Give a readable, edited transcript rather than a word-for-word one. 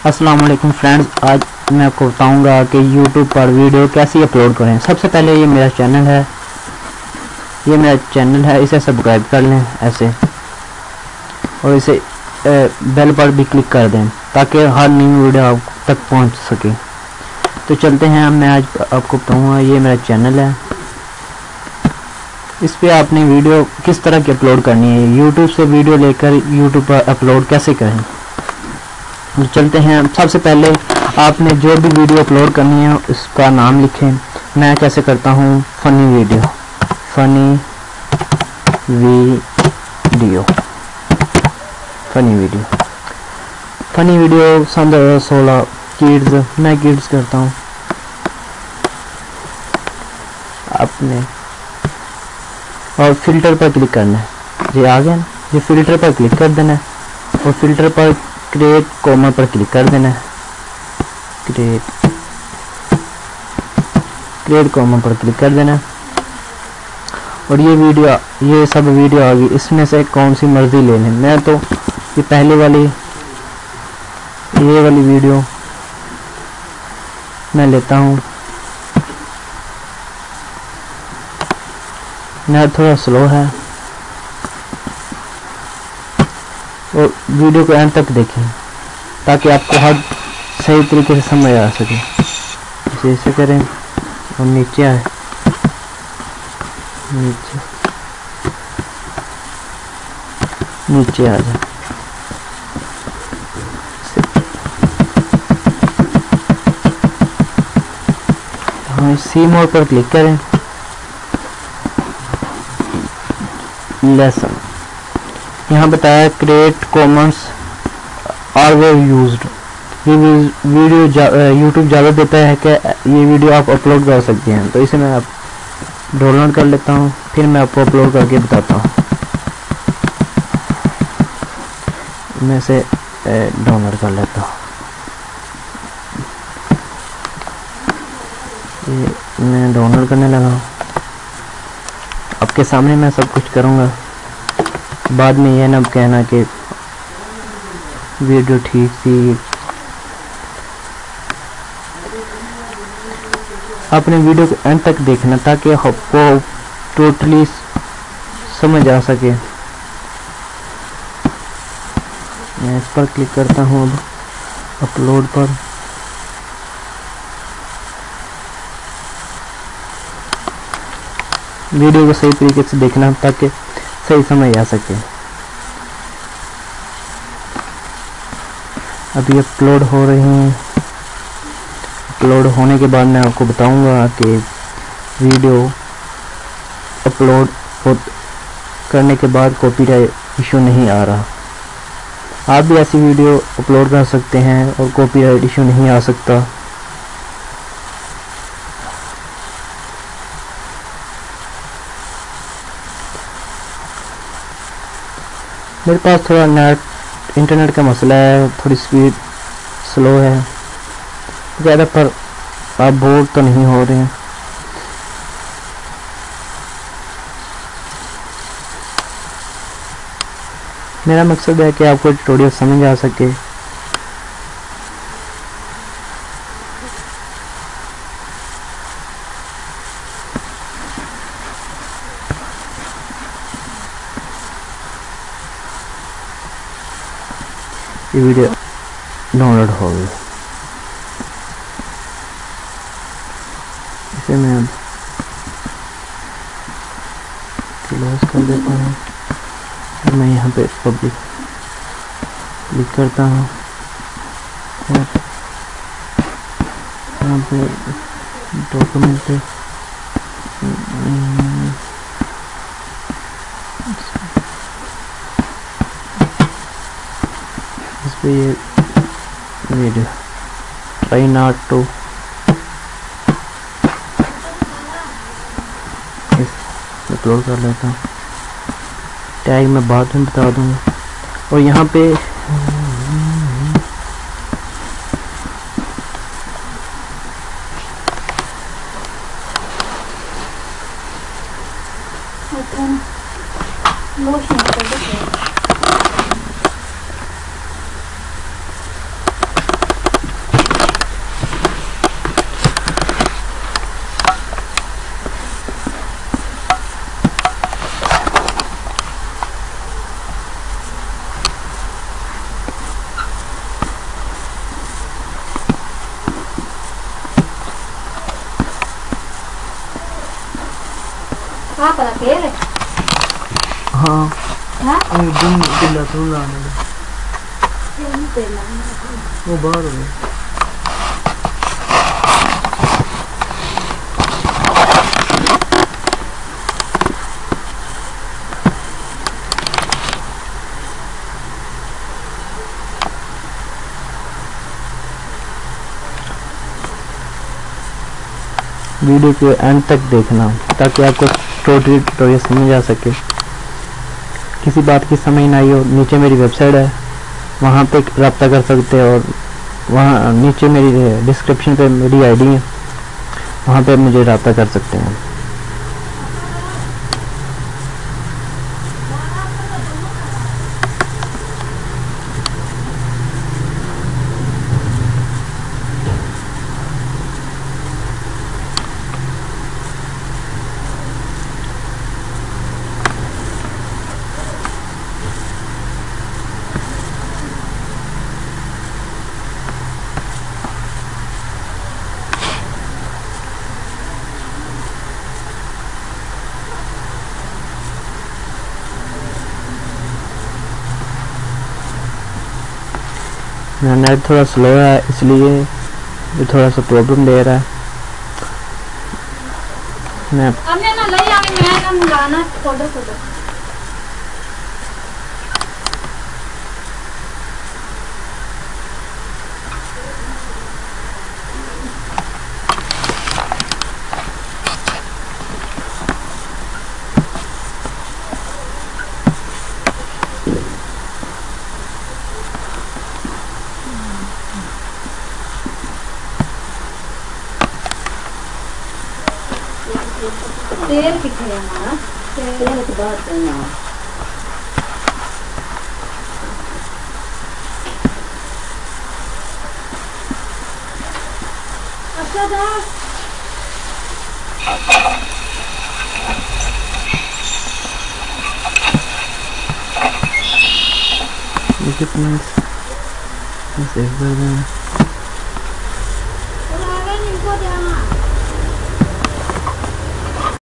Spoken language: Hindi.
अस्सलाम वालेकुम फ्रेंड्स, आज मैं आपको बताऊंगा कि YouTube पर वीडियो कैसे अपलोड करें। सबसे पहले ये मेरा चैनल है, इसे सब्सक्राइब कर लें ऐसे, और इसे बेल पर भी क्लिक कर दें ताकि हर न्यू वीडियो आप तक पहुंच सके। तो चलते हैं, मैं आज आपको बताऊंगा। ये मेरा चैनल है, इस पे आपने वीडियो किस तरह की अपलोड करनी है, YouTube से वीडियो लेकर YouTube पर अपलोड कैसे करें। तो चलते हैं। सबसे पहले आपने जो भी वीडियो अपलोड करनी है उसका नाम लिखें। मैं कैसे करता हूँ, फनी वीडियो सन 2016 किड्स, मैं किड्स करता हूँ। आपने और फिल्टर पर क्लिक करना है, ये आ गया ना, ये फिल्टर पर क्लिक कर देना है और फिल्टर पर क्रिएट कॉमा पर क्लिक कर देना है। क्रिएट कॉमा पर क्लिक कर देना है और ये सब वीडियो आ गई। इसमें से कौन सी मर्जी ले लें। मैं तो ये पहले वाली ये वाली वीडियो मैं लेता हूँ। नेट थोड़ा स्लो है और वीडियो को एंड तक देखें ताकि आपको हर सही तरीके से समझ आ सके। इसे करें और नीचे आए, नीचे आ जाए। हाँ, सी मोड पर क्लिक करें। लेसन यहाँ बताया create commons are way used. ये वीडियो यूट्यूब ज़्यादा देता है कि ये वीडियो आप अपलोड कर सकते हैं। तो इसे मैं आप डाउनलोड कर लेता हूँ, फिर मैं आपको अपलोड करके बताता हूँ। मैं इसे डाउनलोड कर लेता हूँ। ये मैं डाउनलोड करने लगा हूँ। आपके सामने मैं सब कुछ करूँगा, बाद में यह ना कहना कि वीडियो ठीक थी। अपने वीडियो को एंड तक देखना ताकि आपको टोटली समझ आ सके। मैं इस पर क्लिक करता हूँ, अब अपलोड पर। वीडियो को सही तरीके से देखना ताकि सही समझ आ सके। अभी अपलोड हो रही हैं। अपलोड होने के बाद मैं आपको बताऊंगा कि वीडियो अपलोड करने के बाद कॉपीराइट इशू नहीं आ रहा। आप भी ऐसी वीडियो अपलोड कर सकते हैं और कॉपीराइट इशू नहीं आ सकता। मेरे पास थोड़ा इंटरनेट का मसला है, थोड़ी स्पीड स्लो है ज़्यादा, पर आप बोर तो नहीं हो रहे हैं। मेरा मकसद है कि आपको ट्यूटोरियल समझ आ सके। ये वीडियो डाउनलोड हो गई। इसे मैं अब क्लोज कर देता हूँ। मैं यहाँ पे पब्लिक क्लिक करता हूँ। यहाँ पे डॉक्यूमेंट पे इस पे ये video try not to upload कर लेता हूँ। टैग मैं बाद में बता दूंगा। और यहाँ पे pala pere. हाँ हाँ? एक दिन दिल्ला सुन रहा है ये नहीं पहला। वो बाहर हो गया। वीडियो के एंड तक देखना ताकि आपको टोटली ट्यूटोरियल समझ आ सके। किसी बात की समझ ना आई हो, नीचे मेरी वेबसाइट है, वहाँ पे रब्ता कर सकते हैं, और वहाँ नीचे मेरी डिस्क्रिप्शन पे मेरी आईडी है, वहाँ पे मुझे रब्ता कर सकते हैं। मेरा नेट थोड़ा स्लो है इसलिए ये थोड़ा सा प्रॉब्लम दे रहा है। मैं हमने ना ले आवे मैं ना मंगाना फोटो फोटो। तेल कितने है हमारा? तेल की बात करना। अच्छा था। कितना सेव कर दें।